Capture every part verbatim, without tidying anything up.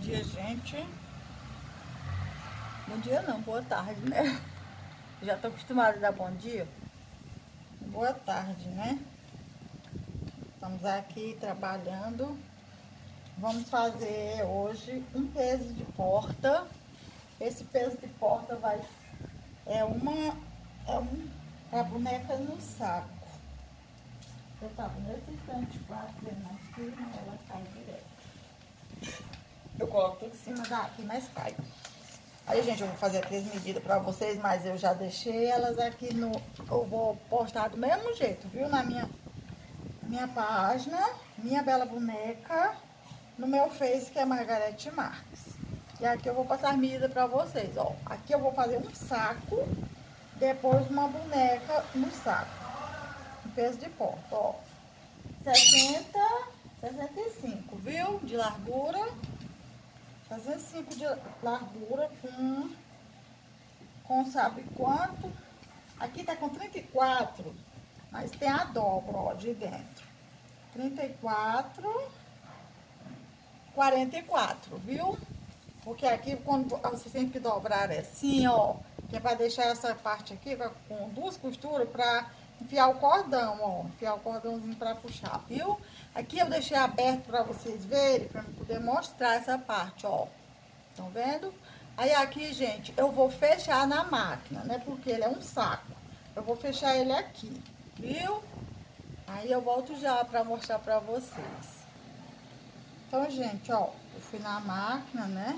dia, gente. Bom dia não, boa tarde, né? Já tô acostumada a dar bom dia. Boa tarde, né? Estamos aqui trabalhando. Vamos fazer hoje um peso de porta. Esse peso de porta vai é uma é um é a boneca no saco. Eu tava nesse instante batendo aqui, mas ela cai direto. Eu coloco em cima daqui, mas cai. Aí, gente, eu vou fazer três medidas pra vocês, mas eu já deixei elas aqui no... Eu vou postar do mesmo jeito, viu? Na minha, minha página, Minha Bela Boneca, no meu Face, que é Margarete Marques. E aqui eu vou passar as medidas pra vocês, ó. Aqui eu vou fazer um saco, depois uma boneca no saco. Um peso de porta, ó. sessenta, sessenta e cinco, viu? De largura. sessenta e cinco de largura com, com sabe quanto? Aqui tá com trinta e quatro, mas tem a dobra, ó, de dentro. trinta e quatro, quarenta e quatro, viu? Porque aqui, quando você tem que dobrar assim, ó, que é pra deixar essa parte aqui com duas costuras pra enfiar o cordão, ó. Enfiar o cordãozinho pra puxar, viu? Aqui eu deixei aberto pra vocês verem, pra poder mostrar essa parte, ó. Estão vendo? Aí aqui, gente, eu vou fechar na máquina, né? Porque ele é um saco. Eu vou fechar ele aqui, viu? Aí eu volto já pra mostrar pra vocês. Então, gente, ó, eu fui na máquina, né?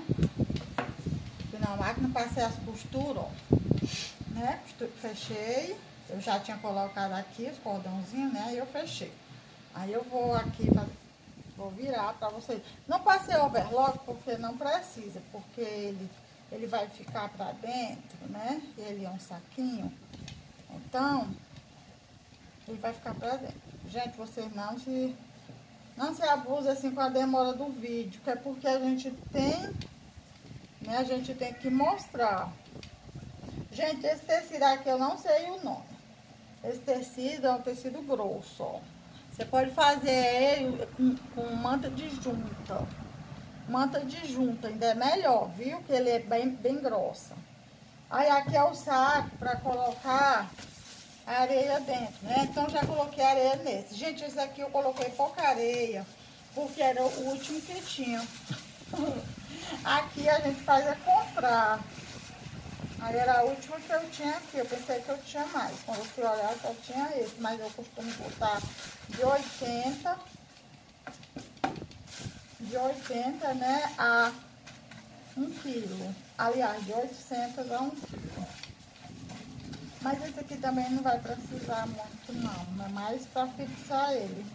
Fui na máquina, passei as costuras, ó, né? Fechei. Eu já tinha colocado aqui os cordãozinhos, né? E eu fechei. Aí eu vou aqui, vou virar pra vocês. Não passei overlock porque não precisa, porque ele, ele vai ficar pra dentro, né? Ele é um saquinho. Então, ele vai ficar pra dentro. Gente, vocês não se... Não se abusa assim com a demora do vídeo, que é porque a gente tem, né, a gente tem que mostrar. Gente, esse tecido aqui eu não sei o nome. Esse tecido é um tecido grosso, ó. Você pode fazer ele com, com manta de junta. Manta de junta ainda é melhor, viu? Que ele é bem, bem grossa. Aí aqui é o saco para colocar a areia dentro, né? Então já coloquei areia nesse. Gente, esse aqui eu coloquei pouca areia, porque era o último que tinha. Aqui a gente faz é comprar. Aí era a última que eu tinha aqui. Eu pensei que eu tinha mais. Quando eu fui olhar, só tinha esse. Mas eu costumo botar de oitenta. De oitenta, né? A um quilo. Aliás, de oitocentos a um quilo. Mas esse aqui também não vai precisar muito não, é mais pra fixar ele.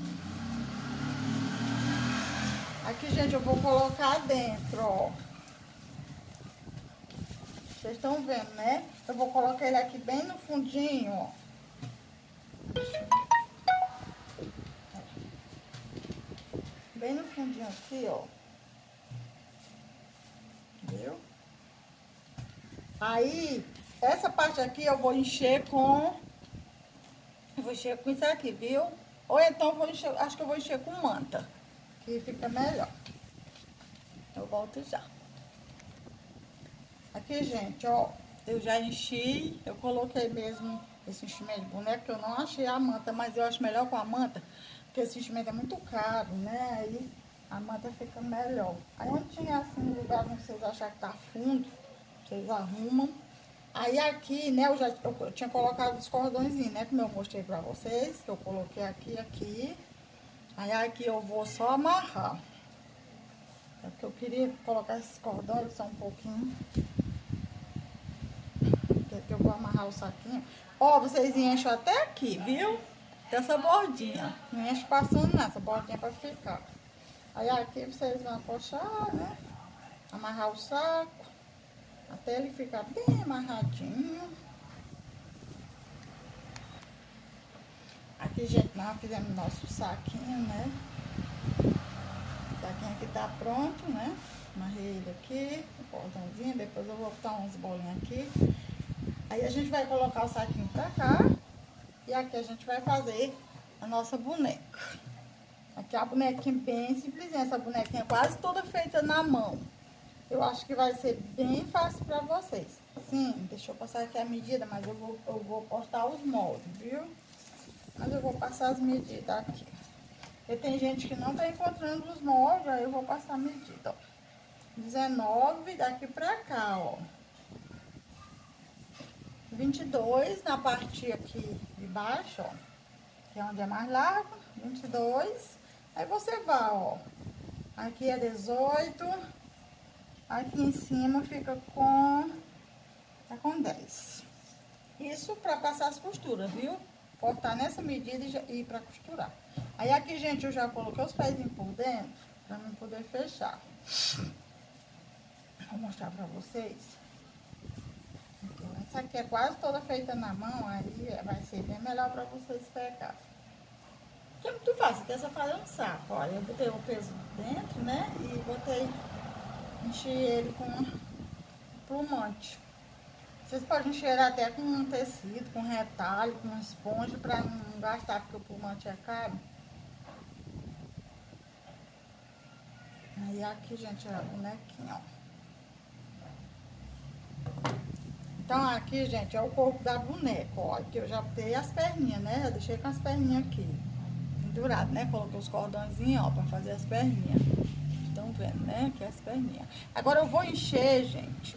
Aqui, gente, eu vou colocar dentro, ó. Vocês estão vendo, né? Eu vou colocar ele aqui bem no fundinho, ó. Bem no fundinho aqui, ó. Viu? Aí... Essa parte aqui eu vou encher com... Eu vou encher com isso aqui, viu? Ou então eu vou encher... Acho que eu vou encher com manta, que fica melhor. Eu volto já. Aqui, gente, ó. Eu já enchi. Eu coloquei mesmo esse enchimento de boneca, que eu não achei a manta. Mas eu acho melhor com a manta, porque esse enchimento é muito caro, né? Aí a manta fica melhor. Aí onde tinha assim um lugar onde vocês acharem que tá fundo, vocês arrumam. Aí aqui, né, eu já eu tinha colocado os cordõezinhos, né, como eu mostrei pra vocês, que eu coloquei aqui, aqui. Aí aqui eu vou só amarrar. É porque eu queria colocar esses cordões, só um pouquinho. Que aqui eu vou amarrar o saquinho. Ó, vocês enchem até aqui, viu? Dessa bordinha. Não enche passando não, essa bordinha é pra ficar. Aí aqui vocês vão puxar, né, amarrar o saco. Até ele ficar bem amarradinho. Aqui, gente, nós fizemos nosso saquinho, né? O saquinho aqui tá pronto, né? Amarrei ele aqui, o cordãozinho. Depois eu vou botar umas bolinhas aqui. Aí a gente vai colocar o saquinho pra cá. E aqui a gente vai fazer a nossa boneca. Aqui é a bonequinha bem simplesinha, essa bonequinha quase toda feita na mão. Eu acho que vai ser bem fácil pra vocês. Sim, deixa eu passar aqui a medida, mas eu vou, eu vou postar os moldes, viu? Mas eu vou passar as medidas aqui. Porque tem gente que não tá encontrando os moldes, aí eu vou passar a medida, ó. dezenove daqui pra cá, ó. vinte e dois na parte aqui de baixo, ó. Que é onde é mais largo, vinte e dois. Aí você vai, ó. Aqui é dezoito. Aqui em cima fica com... Tá com dez. Isso pra passar as costuras, viu? Cortar nessa medida e já, ir pra costurar. Aí aqui, gente, eu já coloquei os pezinhos por dentro pra não poder fechar. Vou mostrar pra vocês. Essa aqui é quase toda feita na mão, aí vai ser bem melhor pra vocês pegar. Que é muito fácil, que é só fazer um saco. Olha, eu botei o peso dentro, né? E botei, enchi ele com plumante. Vocês podem encher até com um tecido, com retalho, com esponja, pra não gastar, porque o plumante é caro. Aí aqui, gente, é a bonequinha, ó. Então aqui, gente, é o corpo da boneca, ó. Aqui eu já botei as perninhas, né? Eu deixei com as perninhas aqui pendurado, né? Coloquei os cordõezinhos, ó, pra fazer as perninhas. Estão vendo, né? Aqui as perninhas. Agora eu vou encher, gente.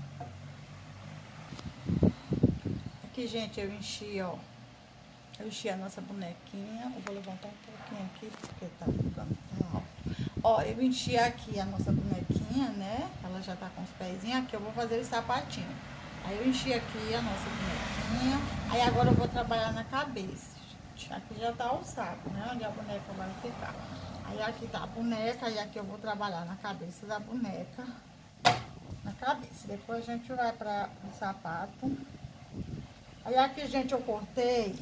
Aqui, gente, eu enchi, ó. Eu enchi a nossa bonequinha. Eu vou levantar um pouquinho aqui, porque tá ficando tão alto. Ó, eu enchi aqui a nossa bonequinha, né? Ela já tá com os pezinhos. Aqui eu vou fazer o sapatinho. Aí eu enchi aqui a nossa bonequinha. Aí agora eu vou trabalhar na cabeça. Aqui já tá alçado, né? Onde a boneca vai ficar. Aí aqui tá a boneca. E aqui eu vou trabalhar na cabeça da boneca. Na cabeça. Depois a gente vai para o sapato. Aí aqui, gente, eu cortei.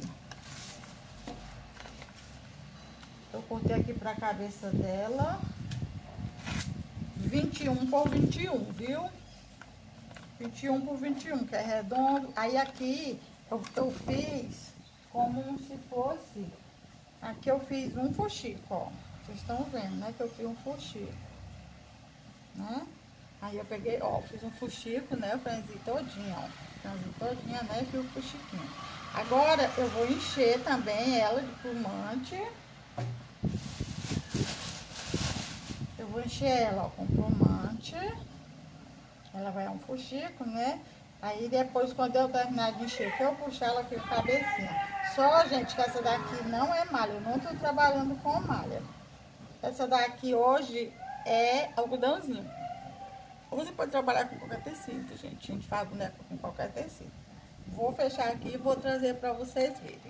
Eu cortei aqui pra cabeça dela. vinte e um por vinte e um, viu? vinte e um por vinte e um, que é redondo. Aí aqui eu, eu fiz como se fosse... Aqui eu fiz um fuxico, ó. Vocês estão vendo, né? Que eu fiz um fuxico. Né? Aí eu peguei, ó, fiz um fuxico, né? Eu franzi todinha, ó. Franzi todinha, né? E fiz o fuxiquinho. Agora eu vou encher também ela de plumante. Eu vou encher ela, ó, com plumante. Ela vai um fuxico, né? Aí depois, quando eu terminar de encher, que eu puxar, ela fica cabecinha. Só, gente, que essa daqui não é malha. Eu não tô trabalhando com malha. Essa daqui hoje é algodãozinho. Ou você pode trabalhar com qualquer tecido, gente. A gente faz boneca com qualquer tecido. Vou fechar aqui e vou trazer pra vocês verem.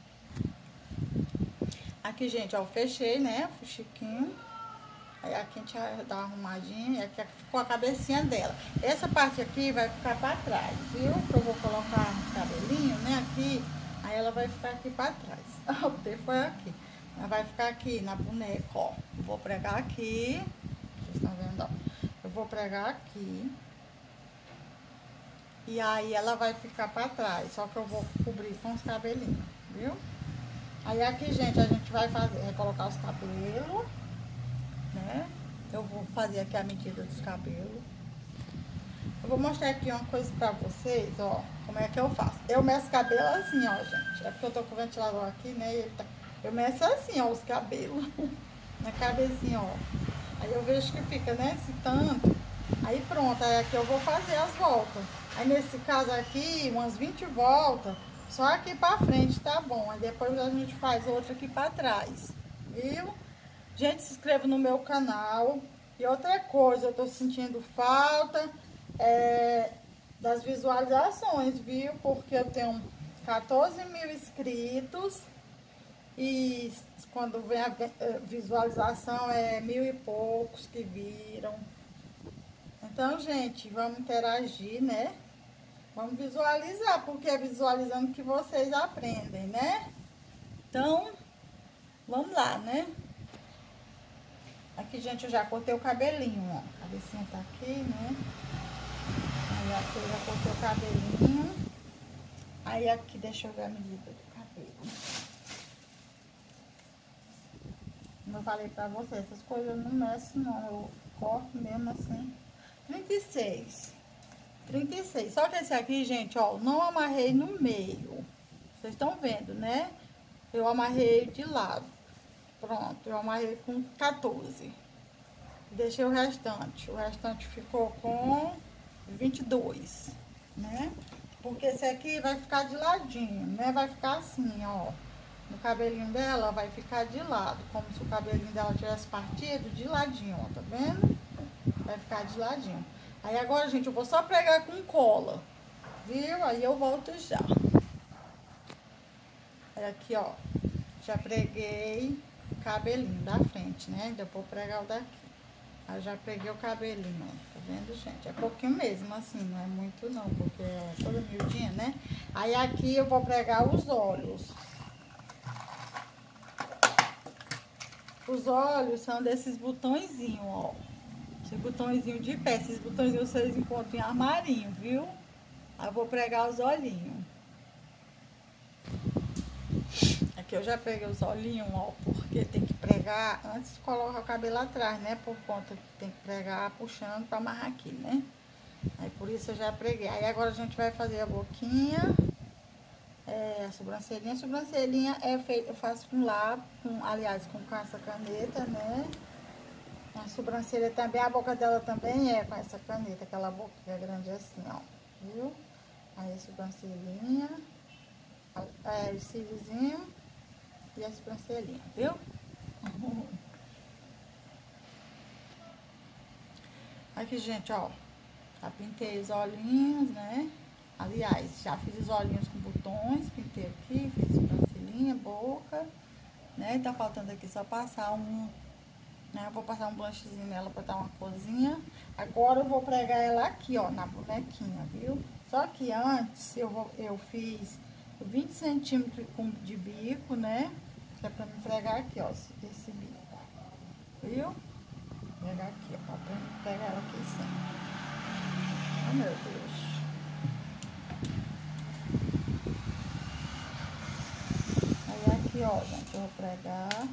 Aqui, gente, ó, eu fechei, né? Fuxiquinho. Aí aqui a gente vai dar uma arrumadinha. E aqui ficou a cabecinha dela. Essa parte aqui vai ficar pra trás, viu? Que eu vou colocar os cabelinhos, né? Aqui. Aí ela vai ficar aqui pra trás. O T foi aqui. Ela vai ficar aqui na boneca, ó. Vou pregar aqui. Vocês estão vendo, ó. Eu vou pregar aqui. E aí ela vai ficar pra trás. Só que eu vou cobrir com os cabelinhos, viu? Aí aqui, gente, a gente vai fazer, vai colocar os cabelos, né? Eu vou fazer aqui a medida dos cabelos. Eu vou mostrar aqui uma coisa pra vocês, ó. Como é que eu faço. Eu meço cabelo assim, ó, gente. É porque eu tô com o ventilador aqui, né? E ele tá... Eu meço assim, ó, os cabelos. Na cabecinha, ó. Aí eu vejo que fica, né, esse tanto. Aí pronto, aí aqui eu vou fazer as voltas. Aí nesse caso aqui, umas vinte voltas, só aqui pra frente tá bom. Aí depois a gente faz outra aqui pra trás, viu? Gente, se inscreva no meu canal. E outra coisa, eu tô sentindo falta é, das visualizações, viu? Porque eu tenho quatorze mil inscritos. E quando vem a visualização é mil e poucos que viram. Então, gente, vamos interagir, né? Vamos visualizar, porque é visualizando que vocês aprendem, né? Então, vamos lá, né? Aqui, gente, eu já cortei o cabelinho, ó. A cabecinha tá aqui, né? Aí aqui eu já cortei o cabelinho. Aí aqui, deixa eu ver a medida do cabelo. como eu falei pra você, essas coisas eu não meço não, eu corto mesmo assim. trinta e seis. trinta e seis. Só que esse aqui, gente, ó, não amarrei no meio. Vocês estão vendo, né? Eu amarrei de lado. Pronto, eu amarrei com quatorze. Deixei o restante. O restante ficou com vinte e dois, né? Porque esse aqui vai ficar de ladinho, né? Vai ficar assim, ó. No cabelinho dela vai ficar de lado, como se o cabelinho dela tivesse partido de ladinho, ó, tá vendo? Vai ficar de ladinho. Aí agora, gente, eu vou só pregar com cola, viu? Aí eu volto já. Aí aqui, ó, já preguei o cabelinho da frente, né? Ainda vou pregar o daqui. Aí já preguei o cabelinho, ó, tá vendo, gente? É pouquinho mesmo, assim, não é muito não, porque é toda miudinha, né? Aí aqui eu vou pregar os olhos. Os olhos são desses botõezinhos, ó. Esse botõezinho de pé. Esses botõezinhos vocês encontram em armarinho, viu? Aí eu vou pregar os olhinhos. Aqui eu já preguei os olhinhos, ó. Porque tem que pregar antes de colocar o cabelo atrás, né? Por conta que tem que pregar puxando pra amarrar aqui, né? Aí por isso eu já preguei. Aí agora a gente vai fazer a boquinha. É, a sobrancelhinha. A sobrancelhinha é feita, eu faço com lápis, com, aliás, com, com essa caneta, né? A sobrancelha também, a boca dela também é com essa caneta, aquela boquinha grande assim, ó. Viu? Aí a sobrancelhinha, é, o cíliozinho e a sobrancelhinha, viu? Aqui, gente, ó. Já pintei os olhinhos, né? Aliás, já fiz os olhinhos com botões, pintei aqui, fiz sobrancelhinha, boca, né? Tá faltando aqui só passar um, né? Eu vou passar um blanchezinho nela pra dar uma corzinha. Agora eu vou pregar ela aqui, ó, na bonequinha, viu? Só que antes eu, vou, eu fiz vinte centímetros de bico, né? Que é pra me pregar aqui, ó, esse, esse bico, viu? Vou pegar aqui, ó, pra me pegar ela aqui sempre. Oh, meu Deus. Aqui, ó, gente, eu vou pregar.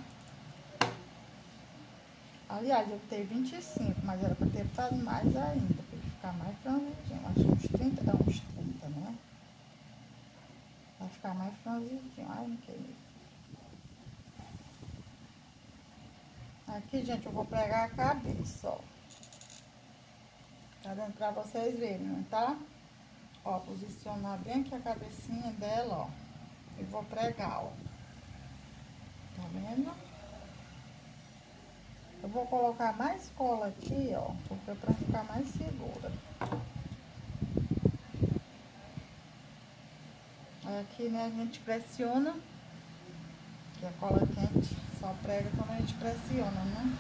Aliás, eu botei vinte e cinco, mas era pra ter botado mais ainda, pra ele ficar mais franzidinho. Acho uns trinta, dá uns trinta, né? Vai ficar mais franzidinho. Ai, não queria. Aqui, gente, eu vou pregar a cabeça, ó. Tá dando pra vocês verem, tá? Ó, posicionar bem aqui a cabecinha dela, ó. E vou pregar, ó. Tá vendo? Eu vou colocar mais cola aqui, ó, porque é pra ficar mais segura. Aqui, né, a gente pressiona, que a cola quente só prega quando a gente pressiona, né?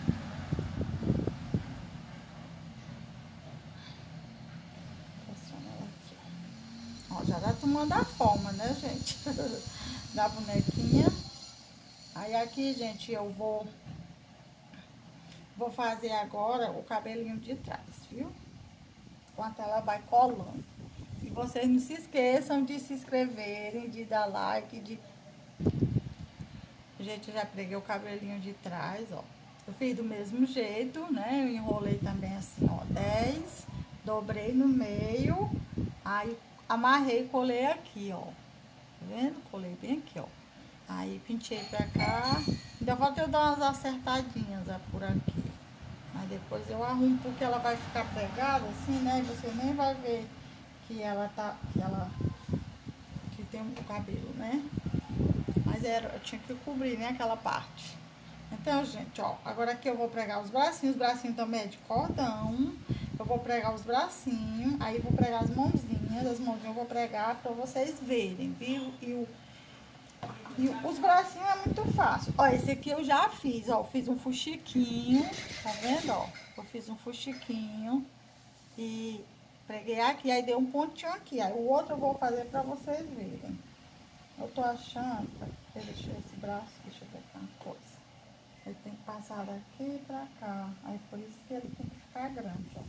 Pressiona ela aqui, ó. Ó, já tá tomando a forma, né, gente? Da bonequinha. Aí aqui, gente, eu vou... Vou fazer agora o cabelinho de trás, viu? Enquanto ela vai colando. E vocês não se esqueçam de se inscreverem, de dar like, de... Gente, eu já preguei o cabelinho de trás, ó. Eu fiz do mesmo jeito, né? Eu enrolei também assim, ó, dez. Dobrei no meio. Aí, amarrei e colei aqui, ó. Tá vendo? Colei bem aqui, ó. Aí, pintei pra cá. Ainda falta eu dar umas acertadinhas, ó, por aqui. Mas depois eu arrumo, porque ela vai ficar pegada assim, né? E você nem vai ver que ela tá... Que ela... Que tem um cabelo, né? Mas era, eu tinha que cobrir, né? Aquela parte. Então, gente, ó. Agora aqui eu vou pregar os bracinhos. Os bracinhos também é de cordão. Eu vou pregar os bracinhos. Aí vou pregar as mãozinhas. As mãozinhas eu vou pregar pra vocês verem, viu? E o... E os bracinhos é muito fácil. Ó, esse aqui eu já fiz, ó. Fiz um fuxiquinho, tá vendo, ó? Eu fiz um fuxiquinho e preguei aqui, aí dei um pontinho aqui. Aí o outro eu vou fazer pra vocês verem. Eu tô achando... Deixa eu esse braço, deixa eu ver uma coisa. Ele tem que passar daqui pra cá. Aí por isso que ele tem que ficar grande, ó.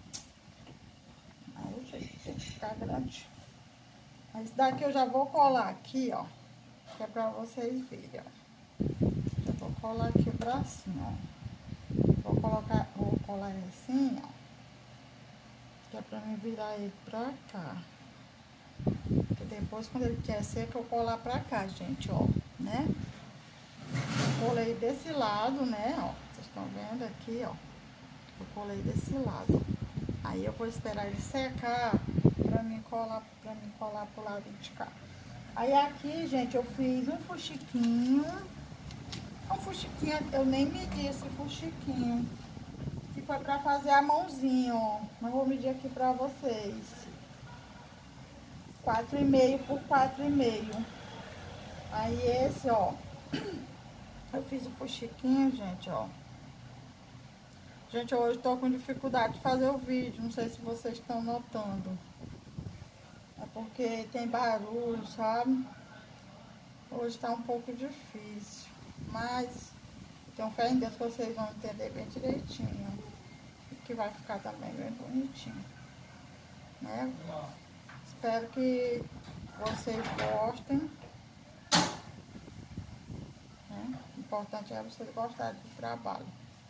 Aí o jeito tem que ficar grande. Esse daqui eu já vou colar aqui, ó. Que é pra vocês verem, ó. Já vou colar aqui o bracinho, ó. Vou colocar, vou colar ele assim, ó. Que é pra mim virar ele pra cá. Porque depois, quando ele quer seco, eu colar pra cá, gente, ó, né? Eu colei desse lado, né, ó. Vocês estão vendo aqui, ó. Eu colei desse lado. Aí eu vou esperar ele secar pra mim colar, pra mim colar pro lado de cá. Aí aqui, gente, eu fiz um fuxiquinho. Um fuxiquinho, eu nem medi esse fuxiquinho. Que foi pra fazer a mãozinha, ó. Mas vou medir aqui pra vocês. Quatro e meio por quatro e meio. Aí esse, ó. Eu fiz o fuxiquinho, gente, ó. Gente, hoje tô com dificuldade de fazer o vídeo. Não sei se vocês estão notando. É porque tem barulho, sabe? Hoje tá um pouco difícil. Mas tenho fé em Deus que vocês vão entender bem direitinho. E que vai ficar também bem bonitinho. Né? Espero que vocês gostem. Né? O importante é vocês gostarem do trabalho.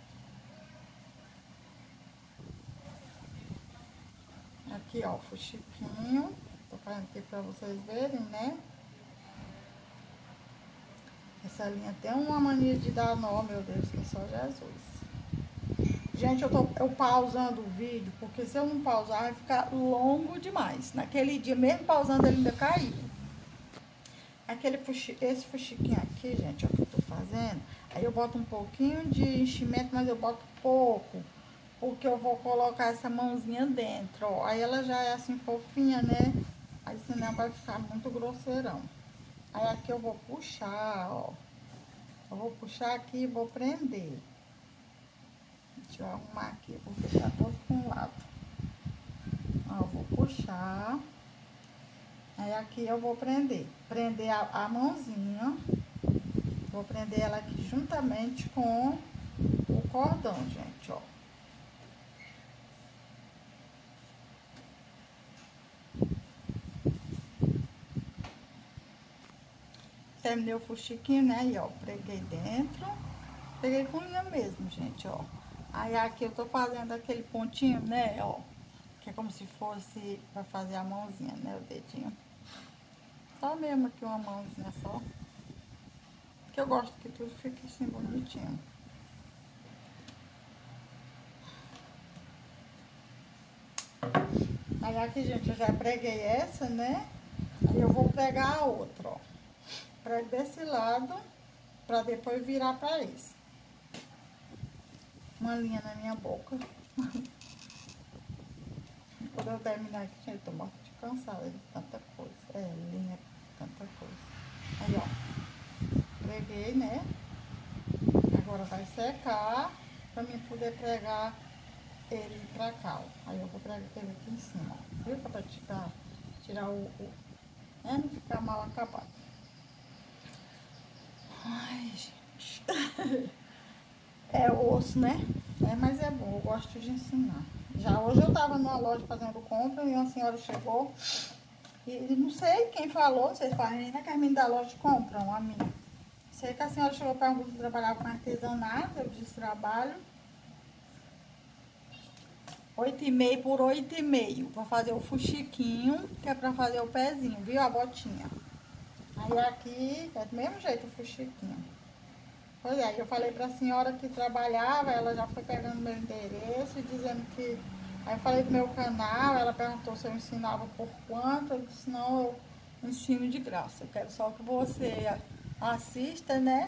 Aqui, ó, o fuxiquinho. Tô fazendo aqui pra vocês verem, né? Essa linha tem uma mania de dar nó, meu Deus, que é só Jesus. Gente, eu tô eu pausando o vídeo, porque se eu não pausar, vai ficar longo demais. Naquele dia, mesmo pausando, ele ainda caiu. Aquele fuxi, esse fuxiquinho aqui, gente, ó, que eu tô fazendo. Aí eu boto um pouquinho de enchimento, mas eu boto pouco. Porque eu vou colocar essa mãozinha dentro, ó. Aí ela já é assim fofinha, né? Aí senão vai ficar muito grosseirão. Aí aqui eu vou puxar, ó. Eu vou puxar aqui e vou prender. Deixa eu arrumar aqui, porque tá todo com um lado. Ó, eu vou puxar. Aí aqui eu vou prender. Prender a, a mãozinha. Vou prender ela aqui juntamente com o cordão, gente, ó. Terminei o fuxiquinho, né? Aí, ó, preguei dentro. Peguei com linha mesmo, gente, ó. Aí aqui eu tô fazendo aquele pontinho, né, ó. Que é como se fosse pra fazer a mãozinha, né, o dedinho. Só mesmo aqui uma mãozinha só. Porque eu gosto que tudo fique assim bonitinho. Aí aqui, gente, eu já preguei essa, né? Aí eu vou pregar a outra, ó. Prego desse lado, pra depois virar pra esse. Uma linha na minha boca. Quando eu terminar aqui, gente, eu tô morta de cansada de tanta coisa. É, linha, tanta coisa. Aí, ó. Preguei, né? Agora vai secar pra mim poder pregar ele pra cá, ó. Aí eu vou pregar ele aqui em cima, ó. Viu? Pra tirar, tirar o... o né? Não ficar mal acabado. Ai, gente. É osso, né? É, mas é bom, eu gosto de ensinar. Já hoje eu tava numa loja fazendo compra e uma senhora chegou e não sei quem falou, vocês falam, ainda que as meninas da loja compram a minha. Sei que a senhora chegou para um grupo que trabalhava com artesanato, eu disse trabalho. oito e meio por oito e meio para fazer o fuxiquinho, que é para fazer o pezinho, viu? A botinha. Aí aqui é do mesmo jeito o fuxiquinho. Pois é, eu falei pra senhora que trabalhava, ela já foi pegando meu endereço e dizendo que... Aí eu falei do meu canal, ela perguntou se eu ensinava por quanto, eu disse, não, eu ensino de graça. Eu quero só que você assista, né?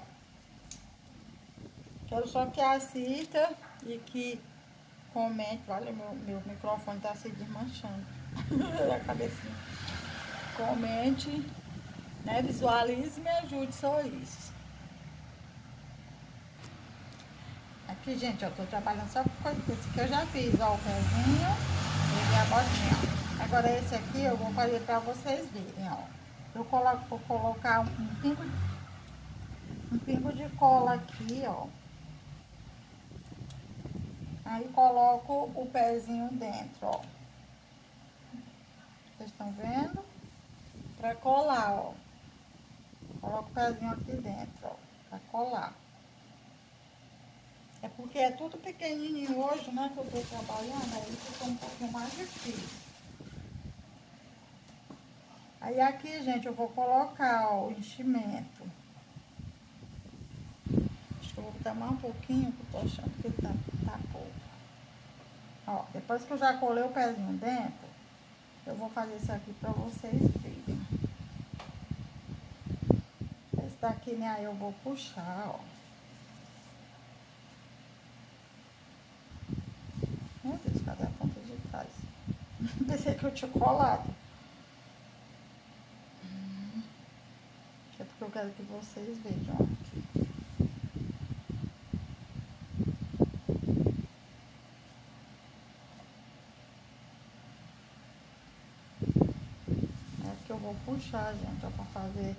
Quero só que assista e que comente. Olha, meu, meu microfone tá se desmanchando. A cabecinha. Comente, né? Visualize e me ajude, só isso. Aqui, gente, eu tô trabalhando só com coisa desse que eu já fiz, ó, o pezinho e a botinha. Agora esse aqui eu vou fazer pra vocês verem, ó. Eu coloco, vou colocar um, um pingo, um pingo de cola aqui, ó. Aí coloco o pezinho dentro, ó. Vocês estão vendo? Pra colar, ó. Coloco o pezinho aqui dentro, ó, pra colar. É porque é tudo pequenininho hoje, né, que eu tô trabalhando, aí ficou um pouquinho mais difícil. Aí aqui, gente, eu vou colocar, ó, o enchimento. Acho que eu vou botar mais um pouquinho, porque eu tô achando que tá, tá pouco. Ó, depois que eu já colei o pezinho dentro, eu vou fazer isso aqui pra vocês verem. Esse daqui, né, aí eu vou puxar, ó. Meu Deus, cadê a ponta de trás? Pensei que eu tinha colado. Hum, é porque eu quero que vocês vejam aqui. É que eu vou puxar, gente, ó, pra fazer.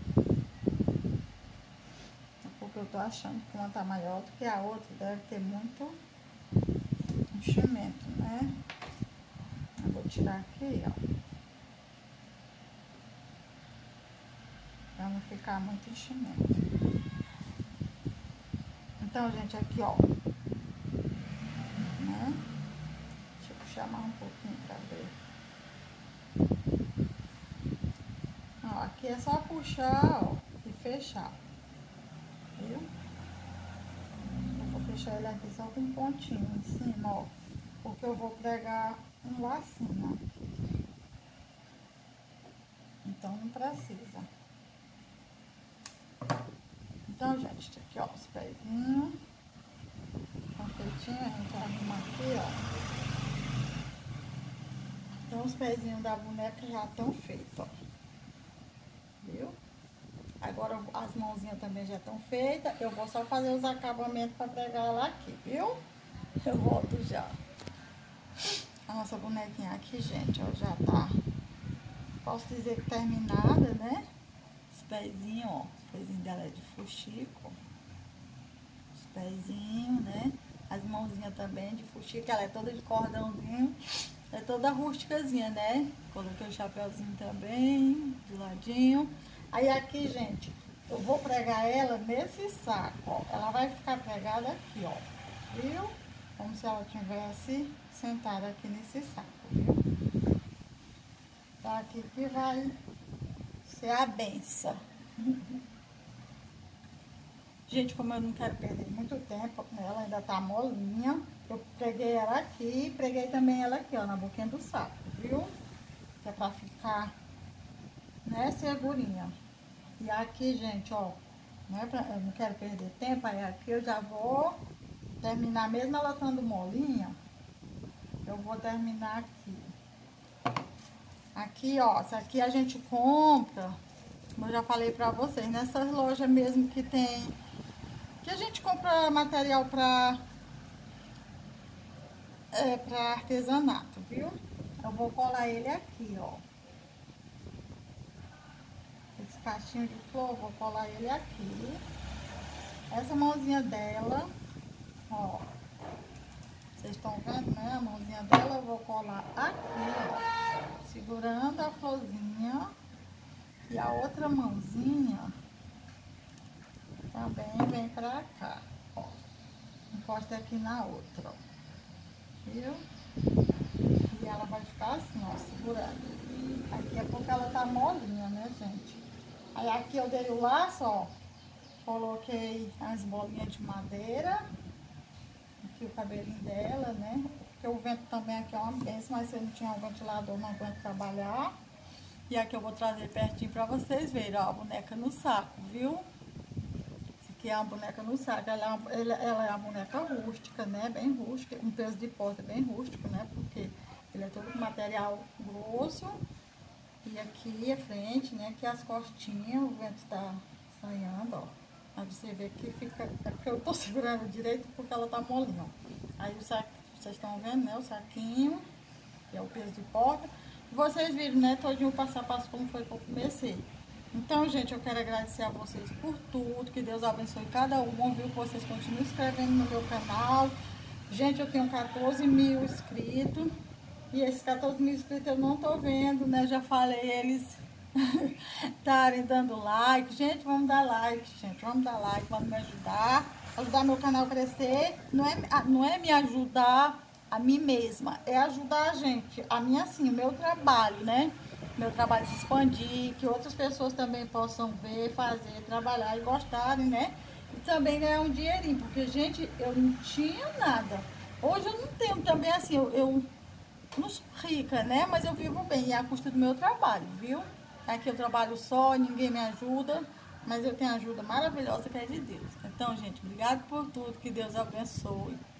É porque eu tô achando que uma tá maior do que a outra, deve ter muito enchimento, né? Eu vou tirar aqui, ó. Pra não ficar muito enchimento. Então, gente, aqui, ó. Né? Deixa eu puxar mais um pouquinho pra ver. Ó, aqui é só puxar, ó, e fechar. Viu? Eu vou fechar ele aqui só com um pontinho em cima, ó. Porque eu vou pregar um lacinho aqui. Então, não precisa. Então, gente, aqui, ó, os pezinhos. Estão feitinhos, a gente arruma aqui, ó. Então, os pezinhos da boneca já estão feitos, ó. Viu? Agora, as mãozinhas também já estão feitas. Eu vou só fazer os acabamentos para pregar ela aqui, viu? Eu volto já. A nossa bonequinha aqui, gente, ó, já tá, posso dizer que terminada, né? Os pezinhos, ó, os pezinhos dela é de fuxico. Os pezinhos, né? As mãozinhas também de fuxico, ela é toda de cordãozinho. É toda rústicazinha, né? Coloquei o chapéuzinho também, de ladinho. Aí aqui, gente, eu vou pregar ela nesse saco, ó. Ela vai ficar pregada aqui, ó. Viu? Como se ela tivesse sentada aqui nesse saco, viu? Tá aqui que vai ser a benção. Gente, como eu não quero perder muito tempo, ela ainda tá molinha. Eu preguei ela aqui, preguei também ela aqui, ó, na boquinha do saco, viu? Que é pra ficar, né, segurinha. E aqui, gente, ó, não é pra, eu não quero perder tempo, aí aqui eu já vou terminar, mesmo ela estando molinha, eu vou terminar aqui. Aqui, ó, essa aqui a gente compra, como eu já falei pra vocês, nessas lojas mesmo que tem, que a gente compra material pra, é, pra artesanato, viu? Eu vou colar ele aqui, ó. Esse cachinho de flor, vou colar ele aqui. Essa mãozinha dela, ó. Vocês estão vendo, né? A mãozinha dela eu vou colar aqui, ó. Segurando a florzinha. E a outra mãozinha também vem pra cá, ó. Encosta aqui na outra, ó. Viu? E ela vai ficar assim, ó, segurando. Aqui é porque ela tá molinha, né, gente? Aí aqui eu dei o laço, ó. Coloquei as bolinhas de madeira. Aqui o cabelinho dela, né? Porque o vento também aqui é uma benção, mas se eu não tinha um ventilador, não aguento trabalhar. E aqui eu vou trazer pertinho pra vocês verem, ó, a boneca no saco, viu? Essa aqui é uma boneca no saco. Ela é uma, ela, ela é uma boneca rústica, né? Bem rústica, um peso de porta bem rústico, né? Porque ele é todo com material grosso. E aqui a frente, né? Aqui as costinhas, o vento tá saindo, ó. Aí você vê que fica... É porque eu tô segurando direito porque ela tá molinha, ó. Aí o saco, vocês estão vendo, né? O saquinho, que é o peso de porta. E vocês viram, né? Todinho o passo a passo como foi que eu comecei. Então, gente, eu quero agradecer a vocês por tudo. Que Deus abençoe cada um, viu? Que vocês continuem inscrevendo no meu canal. Gente, eu tenho quatorze mil inscritos. E esses quatorze mil inscritos eu não tô vendo, né? Já falei eles estarem dando like. Gente, vamos dar like, gente. Vamos dar like, vamos me ajudar. ajudar meu canal a crescer, não é, não é me ajudar a mim mesma, é ajudar a gente, a mim assim, o meu trabalho, né? Meu trabalho se expandir, que outras pessoas também possam ver, fazer, trabalhar e gostarem, né? E também ganhar um dinheirinho, porque, gente, eu não tinha nada. Hoje eu não tenho também, assim, eu, eu não sou rica, né? Mas eu vivo bem, e é a custa do meu trabalho, viu? Aqui eu trabalho só, ninguém me ajuda, mas eu tenho ajuda maravilhosa que é de Deus. Então, gente, obrigado por tudo, que Deus abençoe.